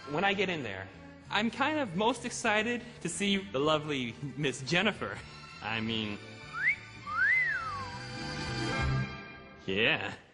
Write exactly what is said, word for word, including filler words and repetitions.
when I get in there, I'm kind of most excited to see the lovely Miss Jennifer. I mean, yeah.